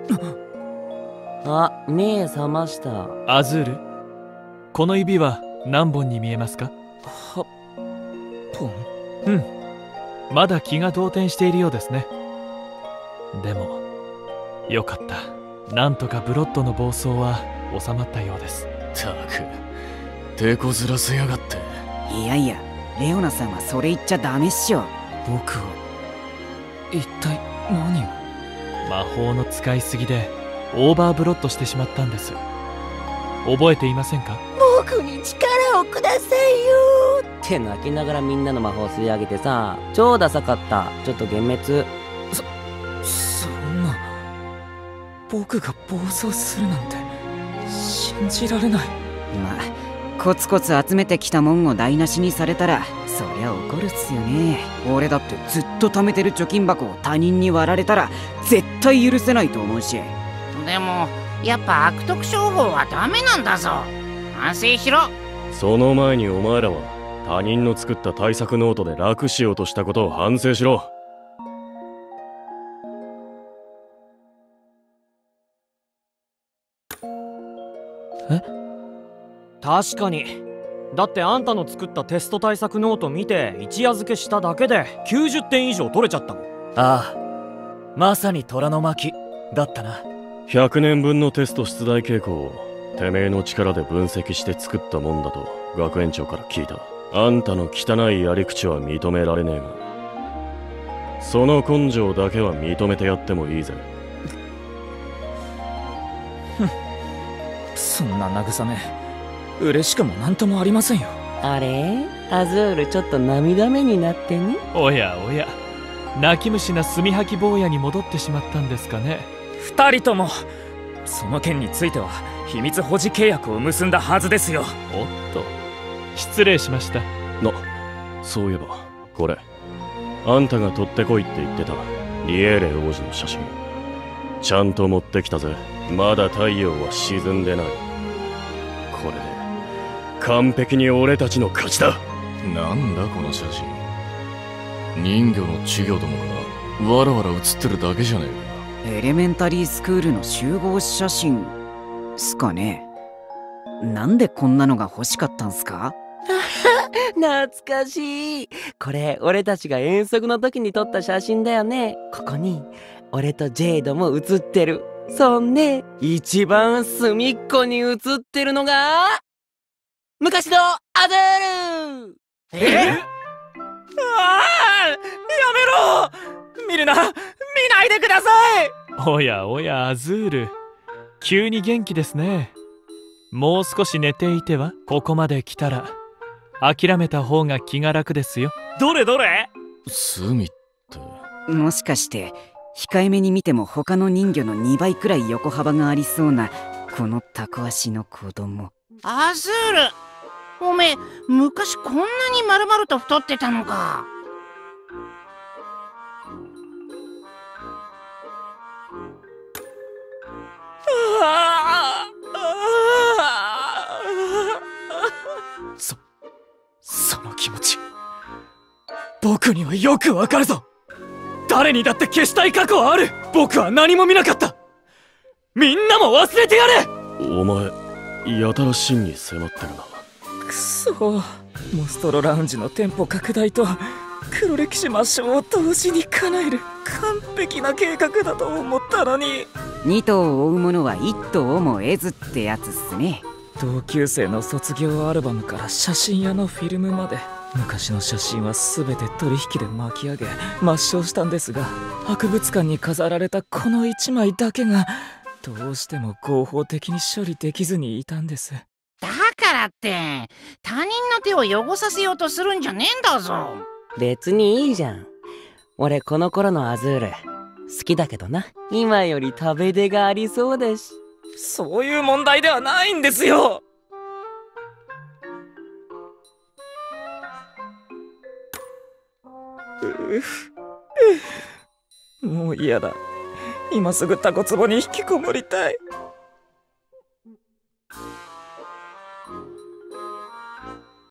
あ、目覚ました。 アズール、この指は何本に見えますか ？8本。 うん、まだ気が動転しているようですね。でもよかった、なんとかブロッドの暴走は収まったようです。 たく、手こずらせやがって。 いやいや、レオナさんはそれ言っちゃダメっしょ。 僕は一体何を？ 魔法の使いすぎでオーバーブロッドしてしまったんです。覚えていませんか？ 僕に力をくださいよって泣きながらみんなの魔法を吸い上げてさ、超ダサかった。ちょっと幻滅。 そんな、僕が暴走するなんて信じられない。 まあコツコツ集めてきたもんを台無しにされたらそりゃ怒るっすよね。俺だってずっと貯めてる貯金箱を他人に割られたら絶対許せないと思うし。 でもやっぱ悪徳商法はダメなんだぞ。反省しろ。 その前にお前らは他人の作った対策ノートで楽しようとしたことを反省しろ。 え？ 確かに。だってあんたの作ったテスト対策ノート見て一夜漬けしただけで90点以上取れちゃったもん。 ああ、まさに虎の巻だったな。 100年分のテスト出題傾向をてめえの力で分析して作ったもんだと学園長から聞いた。あんたの汚いやり口は認められねえが、その根性だけは認めてやってもいいぜ。 そんな慰め嬉しくもなんともありませんよ。 あれ、アズールちょっと涙目になってね。 おやおや、泣き虫な墨吐き坊やに戻ってしまったんですかね。 2人ともその件については秘密保持契約を結んだはずですよ。 おっと、失礼しました。 そういえばこれ、あんたが取ってこいって言ってたリエーレ王子の写真ちゃんと持ってきたぜ。まだ太陽は沈んでない。これで完璧に俺たちの勝ちだ。 なんだこの写真。人魚の稚魚どもがわらわら写ってるだけじゃねえか。 エレメンタリースクールの集合写真すかね。なんでこんなのが欲しかったんすか？ 懐かしい。これ俺たちが遠足の時に撮った写真だよね。ここに俺とジェイドも写ってる。そんで一番隅っこに写ってるのが昔のアズール。 ああ、やめろ。見るな、見ないでください。 おやおや、アズール、急に元気ですね。もう少し寝ていては。ここまで来たら諦めた方が気が楽ですよ。 どれどれ？ 隅って。 もしかして控えめに見ても他の人魚の2倍くらい横幅がありそうなこのタコ足の子供。 アズール、おめえ昔こんなに丸々と太ってたのか。 その気持ち僕にはよくわかるぞ。誰にだって消したい過去はある。僕は何も見なかった。みんなも忘れてやれ。 お前やたら真に迫ってるな。 くそ、モンストロラウンジの店舗拡大と黒歴史抹消を同時に叶える完璧な計画だと思ったのに。 2頭を追う者は1頭をも得ずってやつっすね。 同級生の卒業アルバムから写真屋のフィルムまで昔の写真は全て取引で巻き上げ抹消したんですが、博物館に飾られたこの1枚だけがどうしても合法的に処理できずにいたんです。 だからって他人の手を汚させようとするんじゃねえんだぞ。 別にいいじゃん。俺この頃のアズール好きだけどな。今より食べ出がありそうだし。 そういう問題ではないんですよ。もう嫌だ。今すぐタコ壺に引きこもりたい。